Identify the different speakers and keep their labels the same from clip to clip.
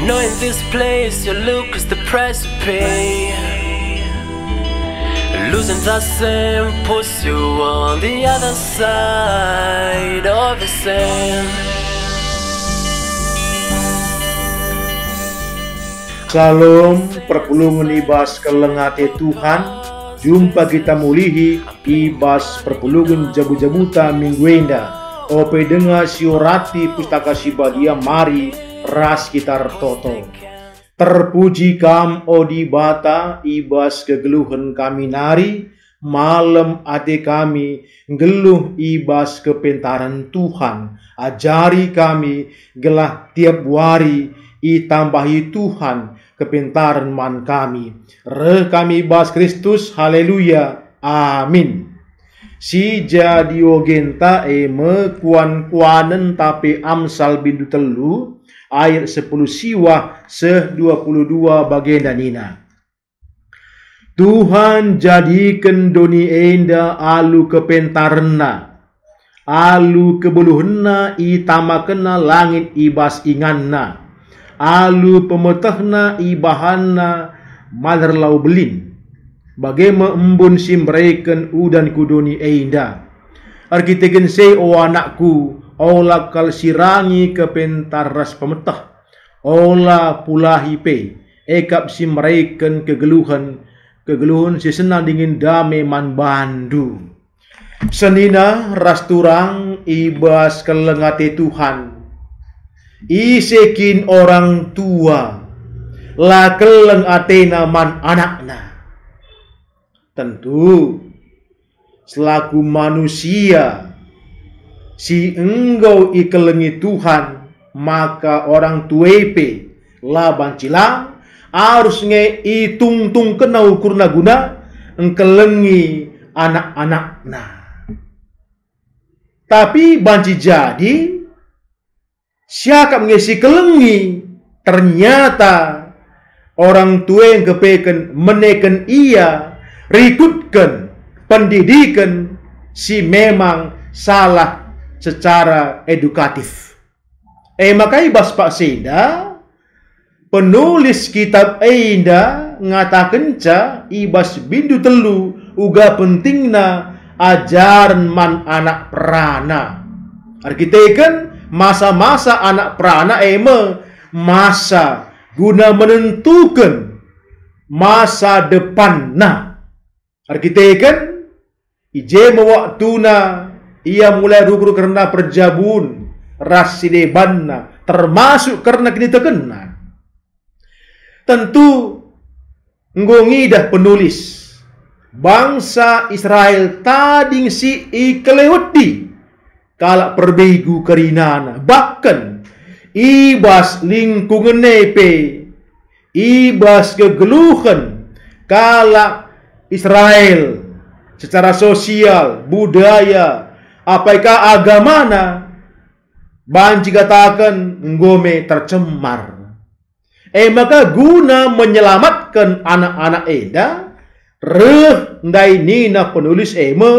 Speaker 1: know in this place your look is the price to pay. Losing the same puts you on the other side of the sand.
Speaker 2: Salam perpulungan ibas kelengate Tuhan. Jumpa kita mulihi ibas perpulungan jabu-jabuta mingguenda. Ope dengar siorati pustaka sibadia mari ras kitar toto. Terpuji kam odi bata ibas kegeluhan kami nari. Malam ate kami geluh ibas kepentaran Tuhan. Ajari kami gelah tiap wari itambahi Tuhan kepentaran man kami. Re kami ibas Kristus, haleluya, amin. Si jadi ogenta mekuan-kuanen tapi Amsal bindu telu ayat 10 siwah se-22 bagenda nina. Tuhan jadikan doni enda alu kepentarna, alu kebuluhna itamakena langit ibas inganna, alu pemetahna ibahanna malerlau belin. Bagaimana embun simbreken udan kudoni enda. Arkiteken se o anakku, ola kal sirangi kepentar ras pemetah, ola pulahi pe, ekap simbreken kegeluhan si senang dingin dame man bandu. Senina ras turang ibas kelengate Tuhan. Isekin orang tua, la keleng atena man anakna. Tentu, selaku manusia, si engkau ikelengi Tuhan, maka orang tuepe, laban cilang, harus nge itung-tung kena ukurna guna, engkelengi anak-anakna. Tapi banci jadi, siapa ngesi kelengi, ternyata orang tua yang kepeken meneken ia, rikutkan pendidikan si memang salah secara edukatif. Makai bas Pak Seda, penulis kitab Enda ngatakan ibas bindu telu uga pentingna ajaran man anak perana. Arkiteken masa-masa anak perana masa guna menentukan masa depanna. Arkiteken ije mewaktuna ia mulai rugur karena perjabun rasidebanna termasuk karena kini terkena. Tentu ngongidah penulis bangsa Israel tading si ikelewati kalak perbegu kerinana, bahkan ibas lingkungan nepe, ibas kegeluhan kalak Israel secara sosial, budaya, apakah agamana banci katakan ngome tercemar. Maka guna menyelamatkan anak-anak eda, ndai nina penulis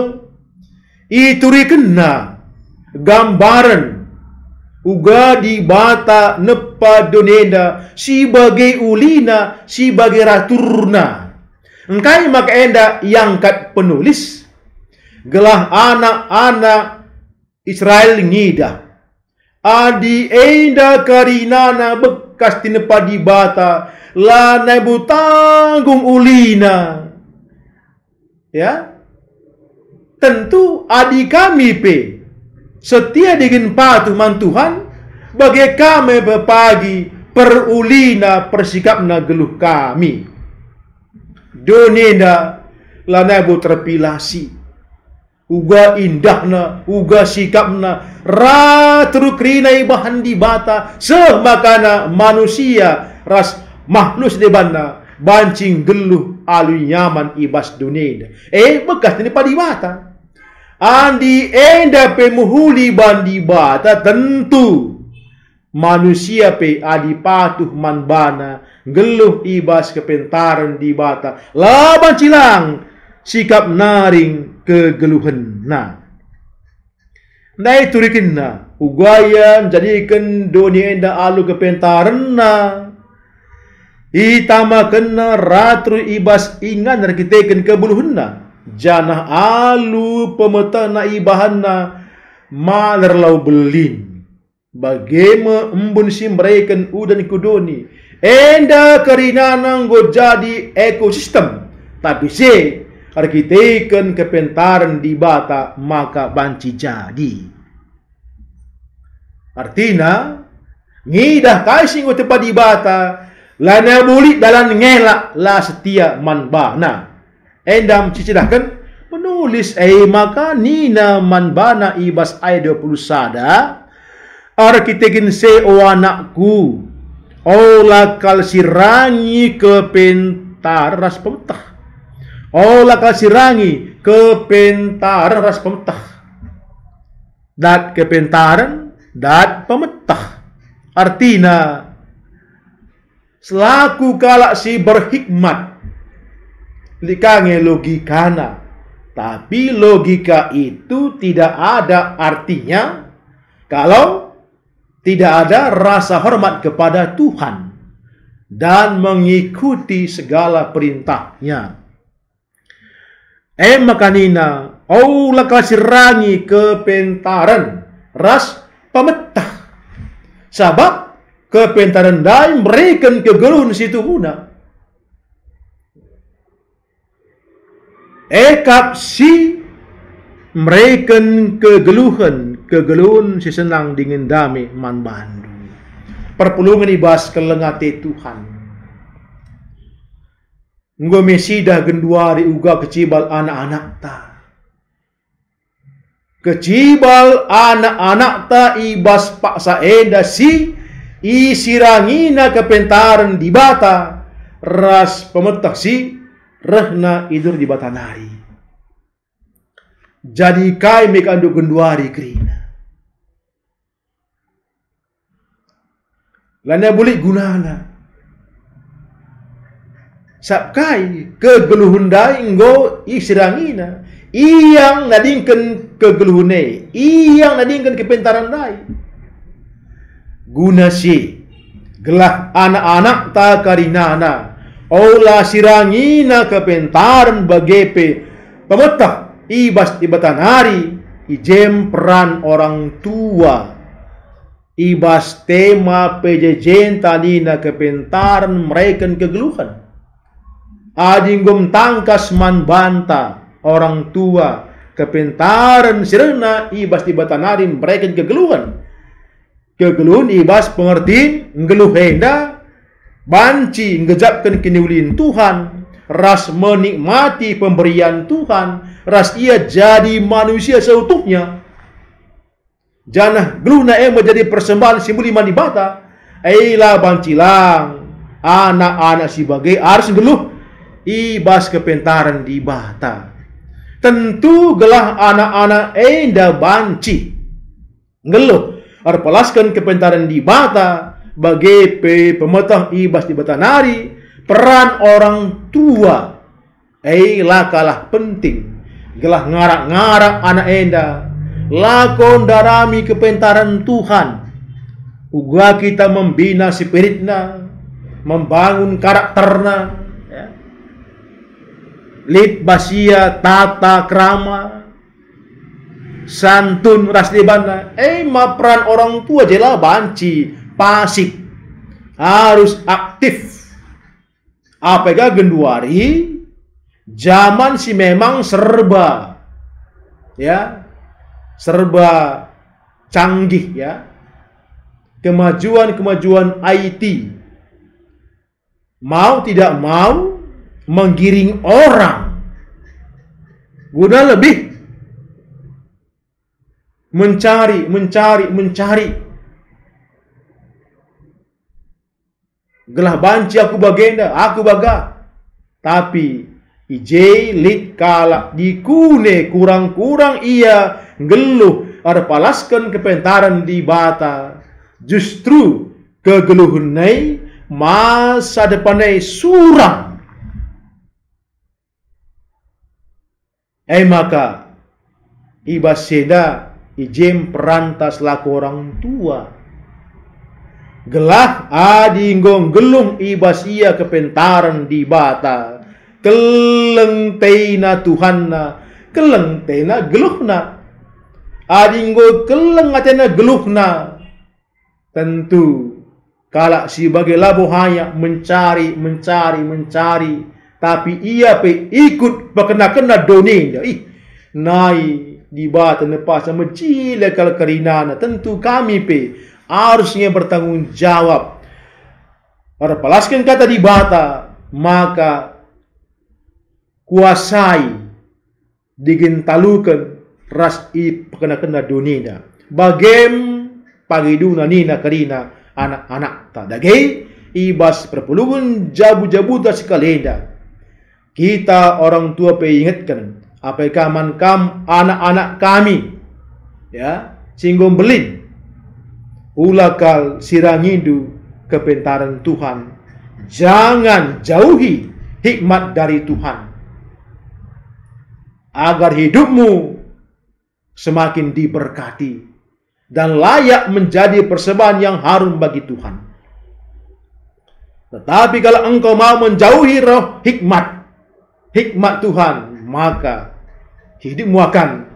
Speaker 2: ituri kena gambaran uga di bata nepa donenda si bagai ulina si bagai raturna. Engkai maka enda yang kat penulis gelah anak-anak Israel ngida adi enda karinana bekas tinepa di bata la nebu tanggung ulina. Ya, tentu adi kami pe setia dengan patuh man Tuhan bagai kami berpagi perulina persikapna geluh kami. Donenda lanabu terpilasi uga indahna uga sikapna ratru krina ibahan di bata semakana manusia ras makhluk debana bancing geluh alu nyaman ibas donenda bekas ini padi bata andi enda pemuhuli bandi bata tentu manusia pe adi patuh man bana geluh ibas kepentaran di bata laban cilang sikap naring kegeluhan na turikin na ugaya jadikan dunia enda alu kepentaran na Itama kena ratru ibas ingan rakiteken kebuluhna. Janah alu pemetana ibahana malerlau belin. Bagaimana embun si mereka udan kudoni. Enda kerinana go jadi ekosistem. Tapi si arkiteken kepentaran di bata maka banci jadi. Artinya ngidah kaising go tepat di bata lana buli dalam ngelak la setia manbana. Endam cicidahkan menulis maka nina manbana ibas ay 20 sada arkitekin se o anakku ola kal sirangi kepentar ras pemetah. Ola kal sirangi kepentar ras pemetah. Dat kepentaran dat pemetah. Artinya selaku kalak si berhikmat likange logikana, tapi logika itu tidak ada artinya kalau tidak ada rasa hormat kepada Tuhan dan mengikuti segala perintahnya. Makanina laka sirangi kepentaran ras pemetah. Sebab kepentaran dai mereka kegeluhan situ guna. Ekap si mereka kegeluhan si senang dingin dami man bandu. Perpulungan ibas kelengate Tuhan. Nggo mesidah genduari uga kecibal anak-anak ta. Kecibal anak-anak ta ibas paksa enda si isirangina kepentaran di bata ras pemetah si rehna idur di bata nari. Jadi kai mekandu genduari kerina. Lana bulik gunana. Sabkai kegeluhundai enggo isirangina. Iyang nadingken kegeluhune. Iyang nadingken kepentaran dai. Guna si gelah anak-anak ta karinana. Ola sirangina kepentaran bagepe pemetah ibas di batanari ijem peran orang tua ibas tema pejejen tanina kepentaran mereka kegeluhan adinggum tangkas man banta orang tua kepentaran sirena ibas di batanari mereka kegeluhan ibas pengertiin ngeluh henda banci ngejapkan kiniulin Tuhan, ras menikmati pemberian Tuhan, ras ia jadi manusia seutuhnya. Janah geluna menjadi persembahan simbol iman di bata. Eilah bancilang anak-anak sebagai harus geluh ibas kepentaran di bata. Tentu gelah anak-anak enda banci ngeluh arpelaskan kepentaran di bata. Bagi pemetah ibas di batanari peran orang tua kalah penting gelah ngarak-ngarak anak enda lakon darami kepentaran Tuhan uga kita membina spiritna membangun karakterna ya. Lid basia tata krama santun rasdibana ma peran orang tua jelah banci pasif harus aktif. Apakah genduari zaman si memang serba ya serba canggih ya kemajuan IT mau tidak mau menggiring orang guna lebih mencari gelah banci aku bagenda, aku baga. Tapi ije lit kala dikune kurang-kurang ia geluh arpalaskan kepentaran di bata. Justru kegeluhunai masa depanai suram. Maka ibas seda ijem perantas laku orang tua. gelah adinggong gelung ibas ia kepentaran di bata keleng teina Tuhanna keleng teina geluhna adinggo keleng atena geluhna. Tentu kalau sebagai labuhaya mencari, tapi ia pe ikut pakena-kena donin. Nai di bata nepas mencile kal karinana. Tentu kami pe harusnya bertanggung jawab. Palaskan kata di bata, maka kuasai digentalukan ras i pakena-kena donina. Bagem pagiduna nina karina anak-anak tadagay ibas perpuluhan jabu-jabuta si kalenda. Kita orang tua pe ingatkan apa kaman kam anak-anak kami ya singgong belin ulakal sirangindu kepentaran Tuhan. Jangan jauhi hikmat dari Tuhan agar hidupmu semakin diberkati dan layak menjadi persembahan yang harum bagi Tuhan. Tetapi kalau engkau mau menjauhi roh hikmat Tuhan, maka hidupmu akan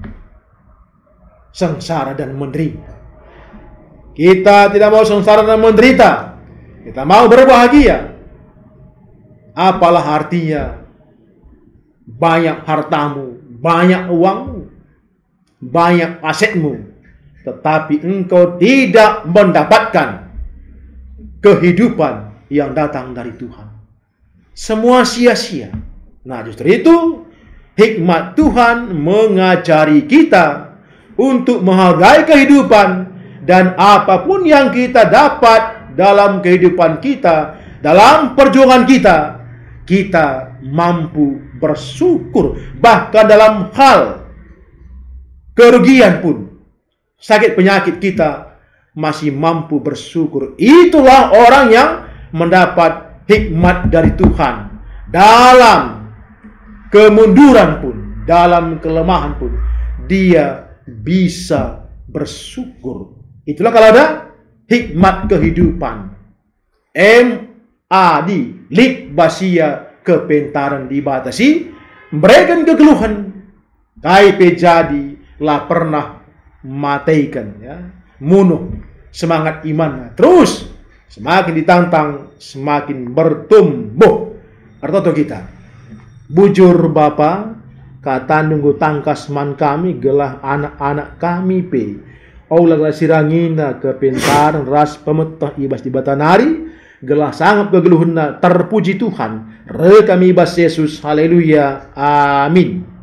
Speaker 2: sengsara dan menderita. Kita tidak mau sengsara dan menderita. Kita mau berbahagia. Apalah artinya banyak hartamu, banyak uangmu, banyak asetmu, tetapi engkau tidak mendapatkan kehidupan yang datang dari Tuhan. Semua sia-sia. Nah, justru itu hikmat Tuhan mengajari kita untuk menghargai kehidupan, dan apapun yang kita dapat dalam kehidupan kita, dalam perjuangan kita, kita mampu bersyukur. Bahkan dalam hal kerugian pun, sakit penyakit kita masih mampu bersyukur. Itulah orang yang mendapat hikmat dari Tuhan. Dalam kemunduran pun, dalam kelemahan pun, dia bisa bersyukur. Itulah kalau ada hikmat kehidupan. M.A.D. Lik basia kepentaran dibatasi, memberikan kegeluhan. Kaipe jadi lah pernah mateikan ya, munuh semangat iman. Terus semakin ditantang, semakin bertumbuh. Arto kita bujur Bapa, kata nunggu tangkas man kami gelah anak-anak kami pe. Aulah sirangina kepentaran ras pemetah ibas di batanari, gelah sangat kegeluhna terpuji Tuhan. Re kami ibas Yesus, haleluya, amin.